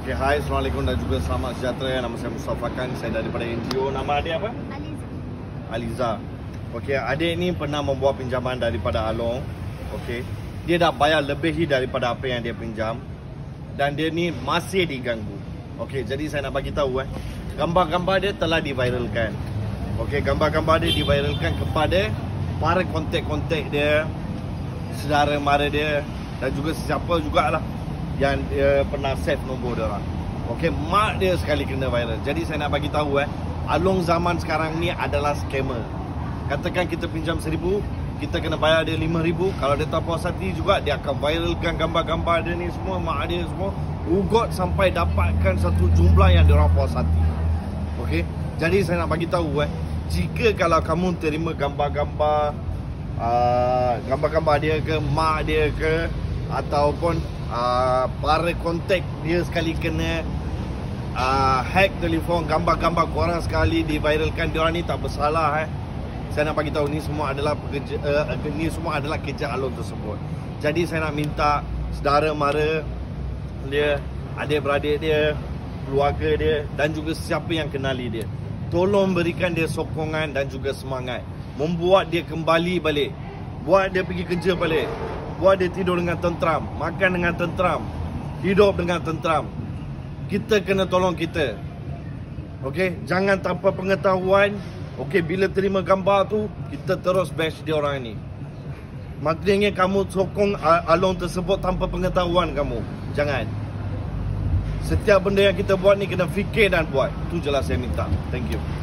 Okay, hai, Assalamualaikum dan juga selamat sejahtera. Nama saya Mustafa Khan, saya daripada NGO. Nama adik apa? Aliza. Okay, adik ni pernah membuat pinjaman daripada Along. Okay, dia dah bayar lebihi daripada apa yang dia pinjam. Dan dia ni masih diganggu. Okay, jadi saya nak bagi tahu gambar-gambar dia telah diviralkan. Okay, gambar-gambar dia diviralkan kepada para kontak-kontak dia, saudara mara dia dan juga sesiapa jugalah yang dia pernah save nombor dia orang. Okey, mak dia sekali kena viral. Jadi saya nak bagi tahu Along zaman sekarang ni adalah scammer. Katakan kita pinjam 1,000, kita kena bayar dia 5,000. Kalau dia tak puas hati juga, dia akan viralkan gambar-gambar dia ni semua, mak dia semua, ugot sampai dapatkan satu jumlah yang dia orang puas hati. Okey, jadi saya nak bagi tahu jika kalau kamu terima gambar-gambar gambar-gambar dia ke, mak dia ke, ataupun para kontak dia sekali kena hack telefon, gambar-gambar korang sekali diviralkan, diorang ni tak bersalah. Saya nak bagi tahu ni semua adalah kerja Along tersebut. Jadi saya nak minta saudara mara dia, adik-beradik dia, keluarga dia dan juga siapa yang kenali dia, tolong berikan dia sokongan dan juga semangat, membuat dia kembali balik, buat dia pergi kerja balik, buat dia tidur dengan tentram, makan dengan tentram, hidup dengan tentram. Kita kena tolong kita. Okey, jangan tanpa pengetahuan. Okey, bila terima gambar tu, kita terus bash dia orang ni. Maknanya kamu sokong Along tersebut tanpa pengetahuan kamu. Jangan. Setiap benda yang kita buat ni kena fikir dan buat. Itu je lah saya minta. Thank you.